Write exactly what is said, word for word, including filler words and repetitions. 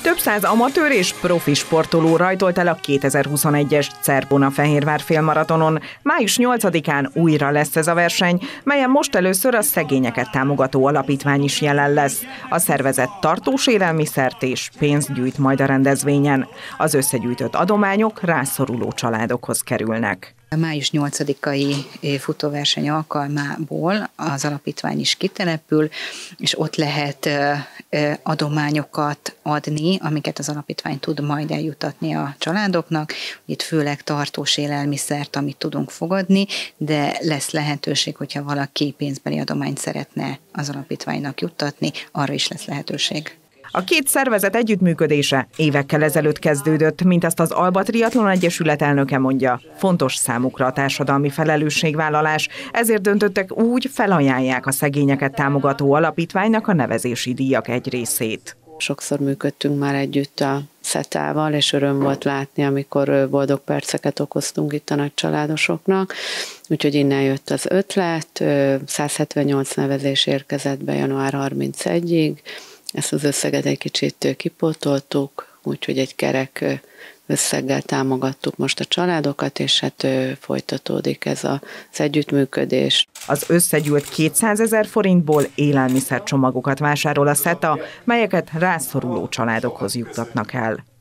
Több száz amatőr és profi sportoló rajtolt el a kétezer-huszonegyes Szerbona-Fehérvár félmaratonon. május nyolcadikán újra lesz ez a verseny, melyen most először a szegényeket támogató alapítvány is jelen lesz. A szervezet tartós élelmiszert és pénzt gyűjt majd a rendezvényen. Az összegyűjtött adományok rászoruló családokhoz kerülnek. A május nyolcadikai futóverseny alkalmából az alapítvány is kitelepül, és ott lehet adományokat adni, amiket az alapítvány tud majd eljutatni a családoknak. Itt főleg tartós élelmiszert, amit tudunk fogadni, de lesz lehetőség, hogyha valaki pénzbeli adományt szeretne az alapítványnak juttatni, arra is lesz lehetőség. A két szervezet együttműködése évekkel ezelőtt kezdődött, mint azt az Alba Triatlon Egyesület elnöke mondja. Fontos számukra a társadalmi felelősségvállalás, ezért döntöttek úgy, felajánlják a szegényeket támogató alapítványnak a nevezési díjak egy részét. Sokszor működtünk már együtt a szetával, és öröm volt látni, amikor boldog perceket okoztunk itt a nagycsaládosoknak. Úgyhogy innen jött az ötlet, száz hetvennyolc nevezés érkezett be január harmincegyedikéig. Ezt az összeget egy kicsit kipótoltuk, úgyhogy egy kerek összeggel támogattuk most a családokat, és hát folytatódik ez az együttműködés. Az összegyűlt kétszázezer forintból élelmiszercsomagokat vásárol a SETA, melyeket rászoruló családokhoz juttatnak el.